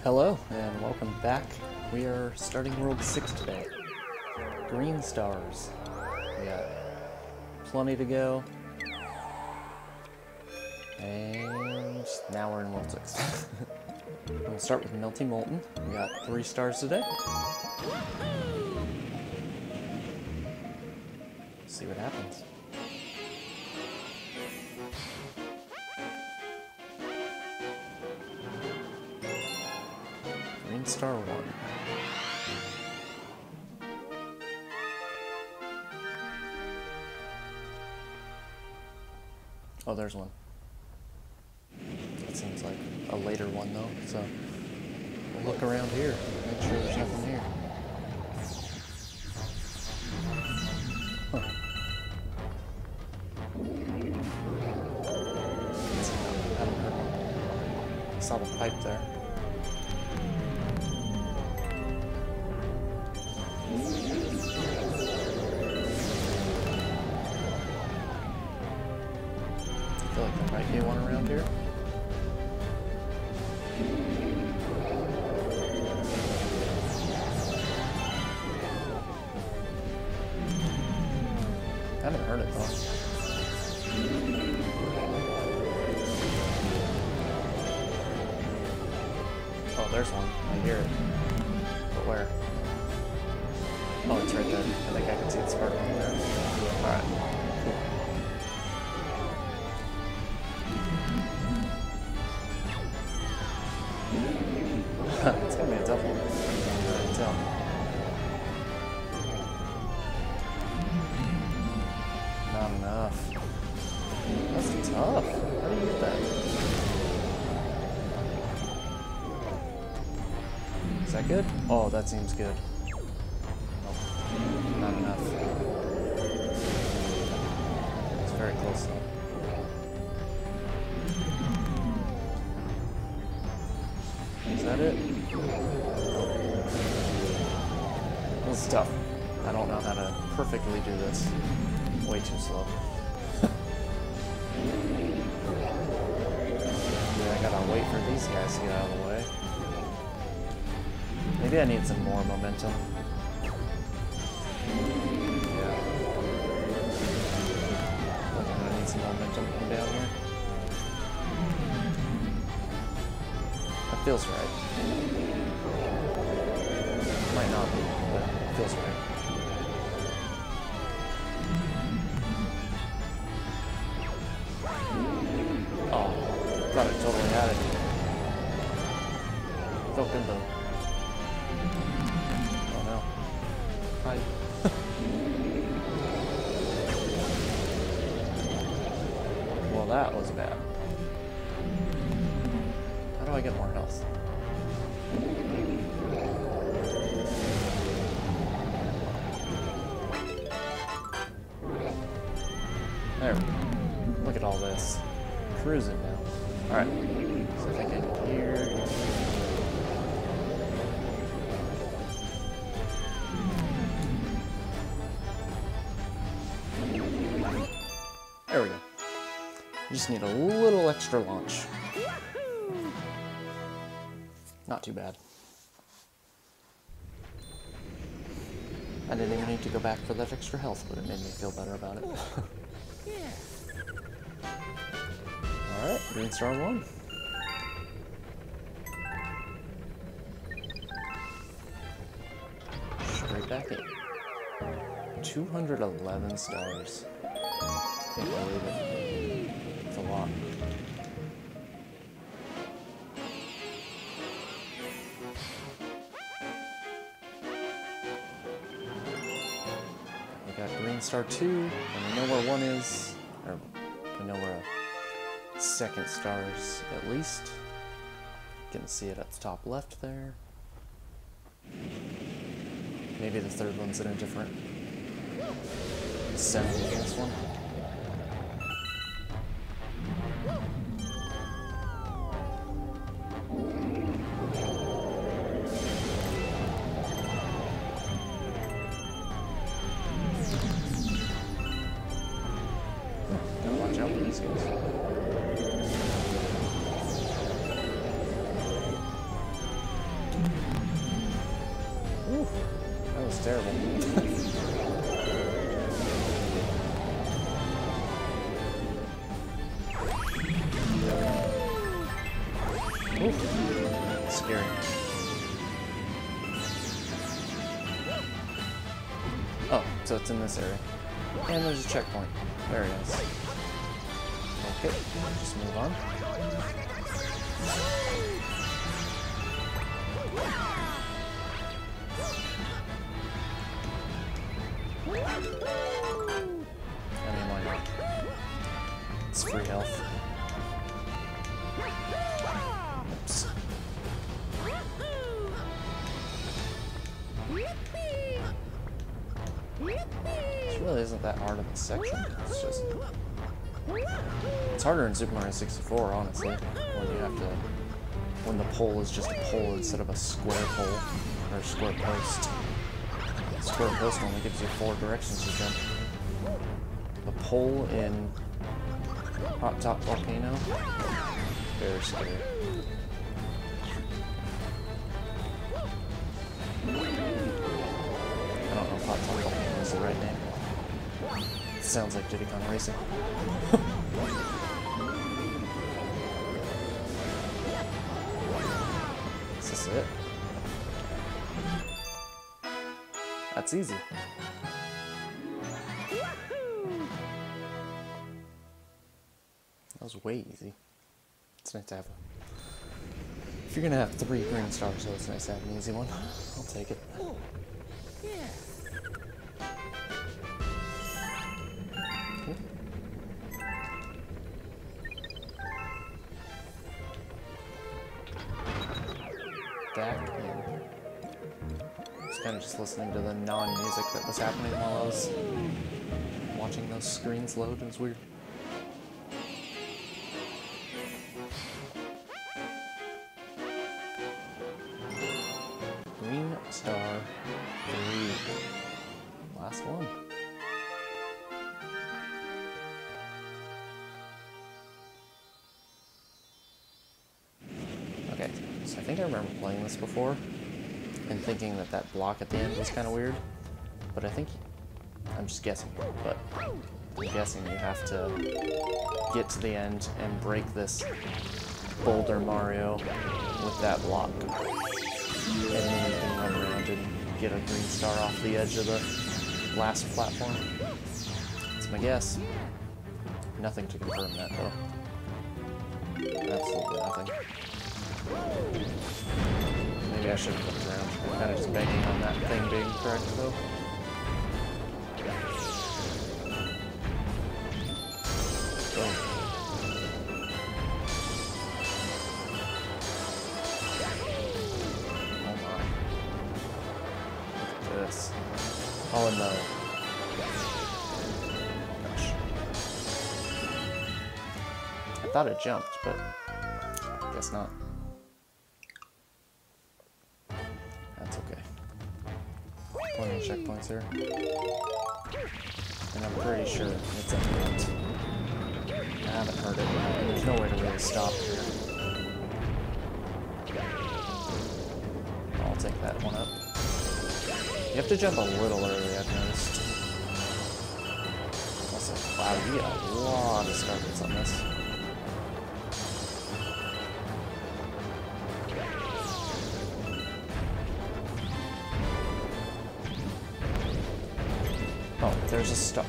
Hello, and welcome back. We are starting World 6 today. Green stars. We got plenty to go. And now we're in World 6. We'll start with Melty Molten. We got 3 stars today. See what happens. Green star 1. Oh, there's one. That seems like a later one though, so we'll look around here, make sure there's nothing here. Huh. I don't know. I saw the pipe there. I feel like there might be one around here. I haven't heard it though. Oh, there's one. I hear it. But where? Oh, it's right there. I think I can see the spark on there. Alright. Cool. It's gonna be a tough one. I can tell. Not enough. That's tough. How do you get that? Is that good? Oh, that seems good. Nope. Not enough. It's very close though. Is that it? This is tough. I don't know how to perfectly do this. Way too slow. Yeah, I gotta wait for these guys to get out of the way. Maybe I need some more momentum. Yeah. I'm gonna need some momentum from down here. That feels right. Might not be, but it feels right. Oh, thought it totally had it. Felt good though. Oh no. Hi. Well, that was bad. How do I get more health? There we go. Look at all this. Cruising now. Alright. So if I get here. There we go. Just need a little extra launch. Not too bad. I didn't even need to go back for that extra health, but it made me feel better about it. Alright, green star 1. Straight back in. 211 stars. Can't believe it. It's a lot. We got green star 2, and we know where 1 is. Or we know where a second star is at least. You can see it at the top left there. Maybe the third one's in a different center than this one. Gotta watch out for these guys. was terrible. Oof. Scary. Oh, so it's in this area. And there's a checkpoint. There it is. Okay, just move on. I mean, why not? It's free health. Oops. This really isn't that hard of a section. It's just... It's harder in Super Mario 64, honestly, when you have to... When the pole is just a pole instead of a square pole, or a square post. A square post only gives you 4 directions to jump. The pole in Hot Top Volcano, very scary. I don't know if Hot Top Volcano is the right name. It sounds like Diddy Kong Racing. Is this it? That's easy. That was way easy. It's nice to have a... If you're gonna have 3 green stars, so it's nice to have an easy one. I'll take it. Back in. I was kind of just listening to the non-music that was happening while I was watching those screens load. It was weird. Green star 3. Last one. Okay, so I think I remember playing this before and thinking that that block at the end was kind of weird, but I think, I'm just guessing here, but I'm guessing you have to get to the end and break this Boulder Mario with that block. And then you can run around and get a green star off the edge of the last platform. That's my guess. Nothing to confirm that, though. Absolutely nothing. Maybe I should have looked around. I'm kind of just banking on that thing being correct, though. Boom. Oh my. Look at this. Oh, and the... Gosh. I thought it jumped, but I guess not. That's okay. Plenty of checkpoints here. And I'm pretty sure it's at the end. I haven't heard it, and there's no way to really stop here. I'll take that one up. You have to jump a little early, I've noticed. Also, wow, you get a lot of star hits on this. Oh, there's a star.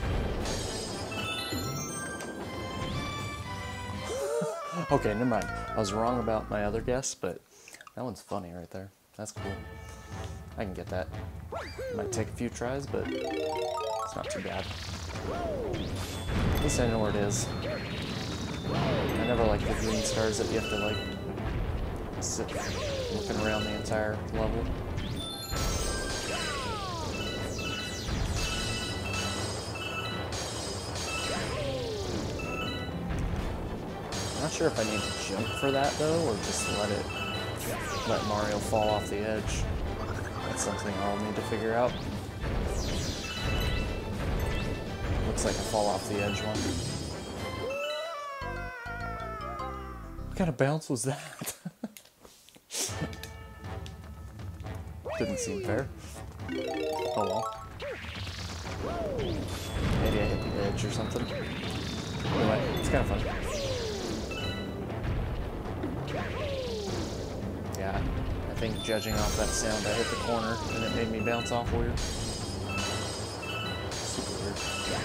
Okay, never mind. I was wrong about my other guess, but that one's funny right there. That's cool. I can get that. It might take a few tries, but it's not too bad. At least I know where it is. I never like the green stars that you have to like sit looking around the entire level. I'm not sure if I need to jump for that though, or just let Mario fall off the edge. That's something I'll need to figure out. Looks like a fall off the edge one. What kind of bounce was that? Didn't seem fair. Oh well. Maybe I hit the edge or something. Anyway, it's kind of fun. Yeah, I think judging off that sound, I hit the corner and it made me bounce off weird. Super weird.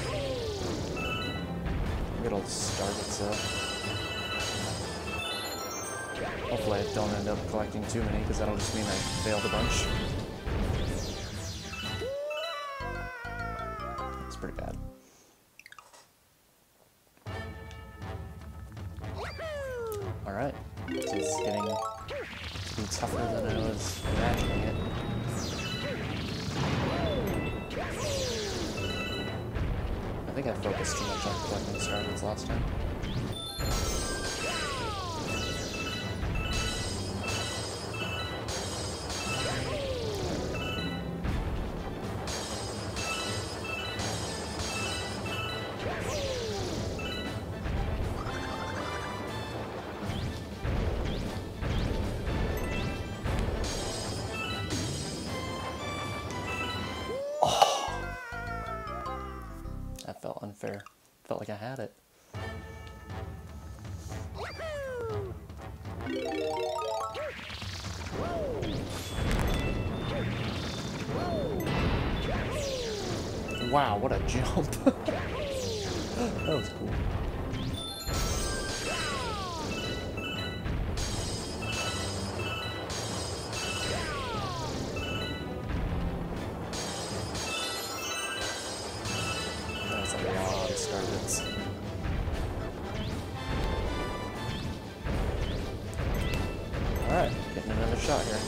Maybe it'll start itself. Hopefully I don't end up collecting too many, because that'll just mean I failed a bunch. It's pretty bad. Alright, this is getting tougher than I was imagining it. I think I focused too much on collecting starbits last time. That felt unfair. Felt like I had it. Wow, what a jump. That was cool. That's a lot of starbits. Alright, getting another shot here.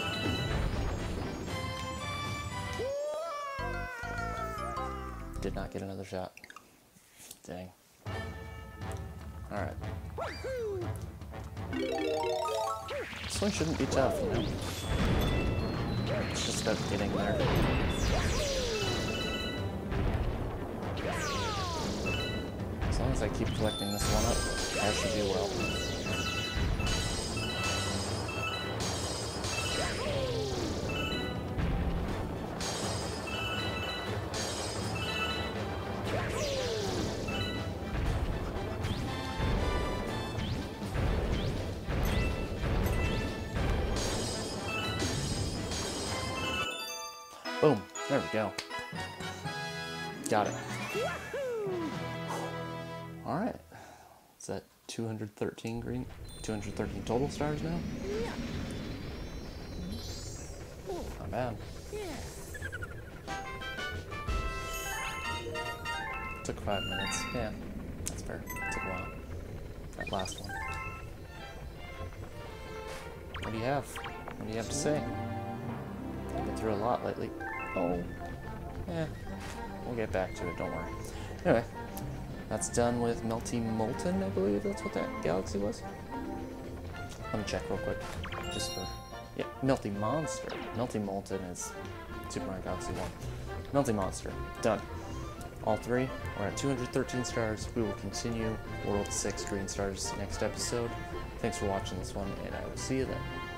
Did not get another shot. Dang. Alright. This one shouldn't be tough, you know? It's just about getting there. As long as I keep collecting this one up, I should do well. Boom. There we go. Got it. Alright. Is that 213 green? 213 total stars now? Not bad. Took 5 minutes. Yeah, that's fair. Took a while. That last one. What do you have? What do you have to say? I've been through a lot lately. Oh. Yeah. We'll get back to it, don't worry. Anyway, that's done with Melty Molten, I believe that's what that galaxy was. Let me check real quick. Just for... Yeah, Melty Monster. Melty Molten is Super Mario Galaxy 1. Melty Monster. Done. All three. We're at 213 stars. We will continue World 6 Green Stars next episode. Thanks for watching this one, and I will see you then.